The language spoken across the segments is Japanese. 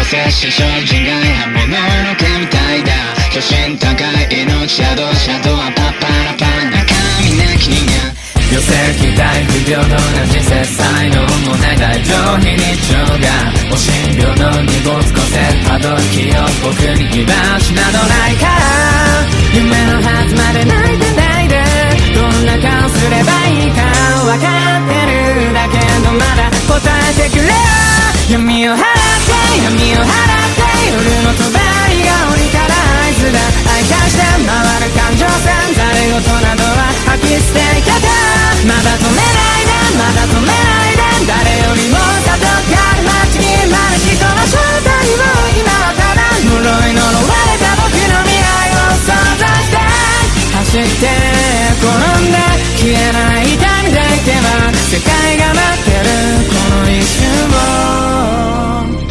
性至上人外刃物の毛みたいだ。巨神高い命シャドウシャドウはパッパラパラ中身なき人間。 余生期待不平等な人生才能もない大上非日常がお診療の濁す個性たどる気を僕に居場所などないから夢のはずまで泣いてないでどんな顔すればいいか分かってるだけどまだ答えてくれ闇を払って闇を払って夜の帳が降りたら合図だ愛化して回る感情線ざれ言などは吐き捨ていけたまだ止めないでまだ止めないで誰よりも里かる街に生まれしこの正体を今はただ呪い呪われた僕の未来を想像して走って転んで消えない痛みでいけば世界が待ってるこの一瞬を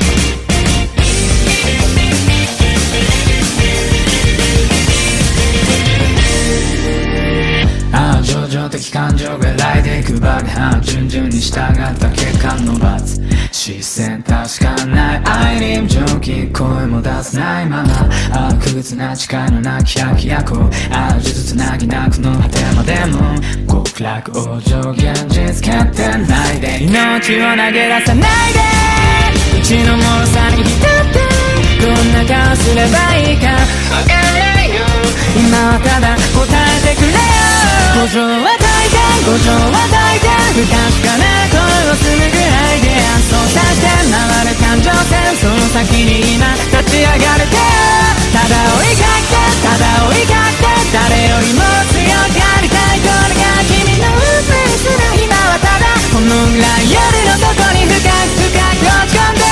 情緒的感情が来でいくバグハン順々に従った結果の罰視線確かない愛に蒸気声も出せないまま悪屈な誓いのなき百役をある術つなぎなくの果てまでも極楽往生現実決定ないで命を投げ出さないでうちの脆さに浸ってどんな顔すればいいか分かんないよ今はただ答えてくれよ五条は大体五条は大体不確かな声をするぐらいで操作して回る感情線その先に今立ち上がる手ただ追いかけてただ追いかけて誰よりも強くありたいこれが君の運命する今はただこのぐらい夜の底に深く深く落ち込んで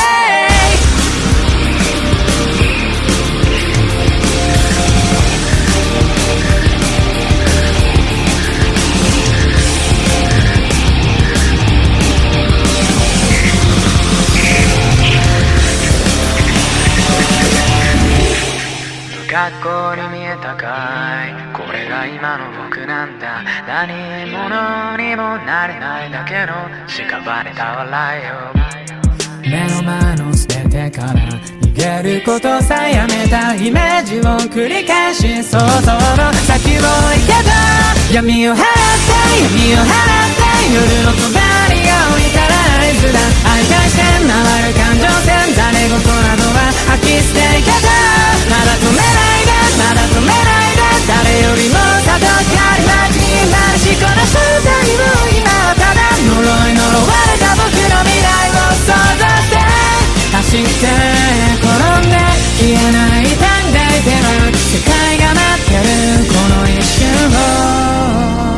学校に見えたかいこれが今の僕なんだ何者にもなれないだけの屍た笑いよ目の前の全てから逃げることさえやめたイメージを繰り返し想像の先を行けた闇を払って闇を払って夜の帳が降りたら合図だ愛化して回る感情線ざれ言などは吐き捨ていけたまだ止めないでまだ止めないで誰よりも里かる街に生まれしこの正体を今はただ呪い呪われた僕の未来を想像して走って転んで消えない痛んでいては世界が待ってるこの一瞬を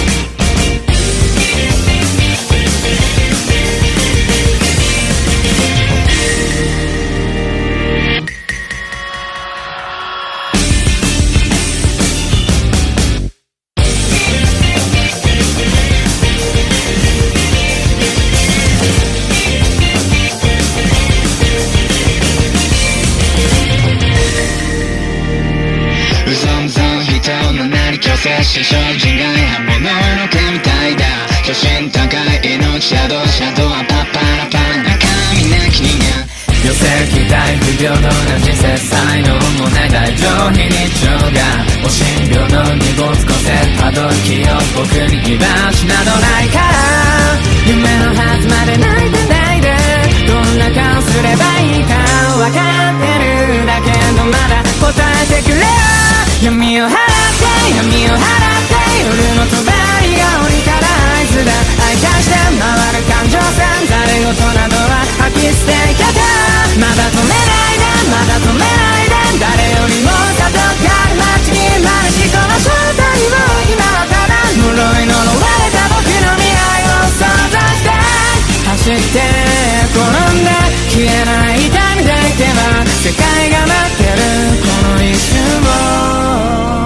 精神症人外刃物の毛みたいだ巨神高い命シャドウシャドウはパッパラパラ中身なき人間余生期待不平等な人生才能もない大上非日常がお診療の濁す個性たどる気を僕に居場所などないから夢のはずまで泣いてないでどんな顔すればいいか分かってるだけどまだ答えてくれ闇を払って闇を払って夜の帳が降りたら合図だ愛化して回る感情線ざれ言などは吐き捨ていけたまだ止めないでまだ止めないで誰よりも里かる街に生まれしこの正体を今はただ呪い呪われた僕の未来を想像して走って転んで消えない痛みでいけば世界が待ってるこの一瞬を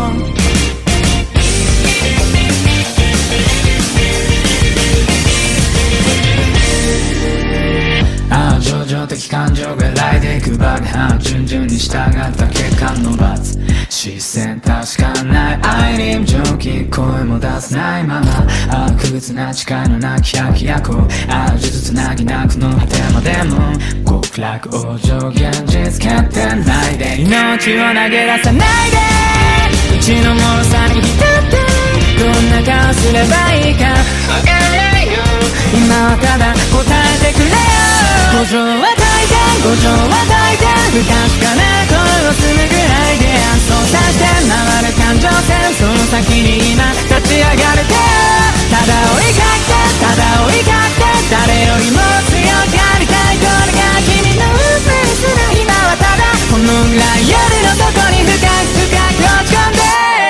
情緒的感情が来でいくバグハン順々に従った結果の罰視視線確かない愛に蒸気声も出せないまま悪屈な誓いのなき百役あじつつなぎなくの果てまでも極楽往生現実決定ないで命を投げ出さないでうちの脆さに浸ってどんな顔すればいいかわからないよ今はただ答えてくれよ五条は大変五条は大変不確かな声をするぐらいで操作して回る感情線その先に今立ち上がれてただ追いかけてただ追いかけて誰よりも強くありたいこれが君の運命すら今はただこのぐらい夜の底に深く深く落ち込んで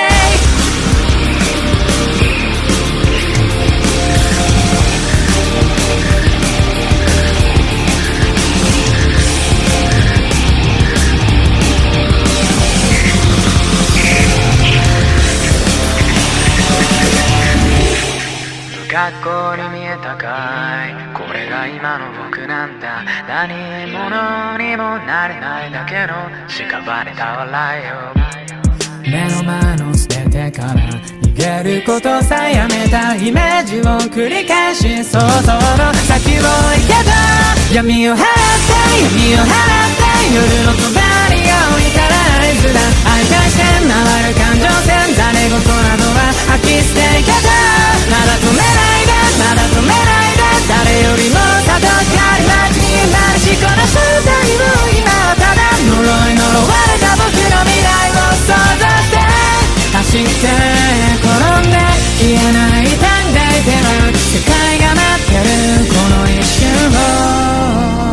学校に見えたかいこれが今の僕なんだ何者にもなれないだけの屍た笑いを目の前の捨ててから逃げることさえやめたイメージを繰り返し想像の先を行けた闇を払って闇を払って夜の帳に置いたら合図だ愛対して回る感情線誰事などは吐き捨ていけたまだ止めないでまだ止めないで誰よりもたどってあり街になるしこの正体を今はただ呪われた僕の未来を想像して走って転んで消えない短大では世界が待ってるこの一瞬を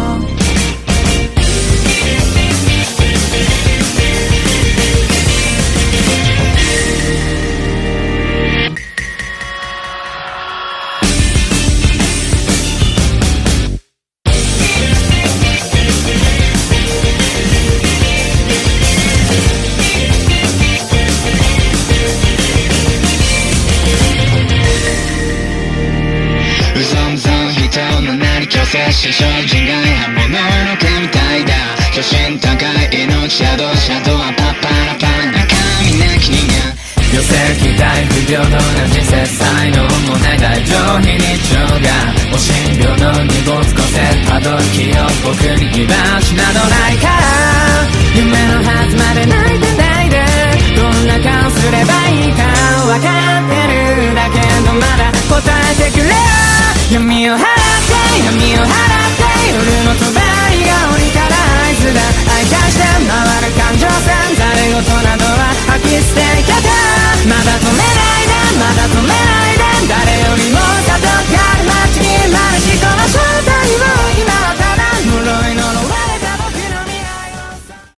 死精人外反物の毛みたいだ初心高い命シャドウシャドウはパッパラパン中身なき人間寄せ期待不平等な人生才能もない大上非日常がお診療の荷物こせたどる気を僕に居場所などないから夢のはずまで泣いてない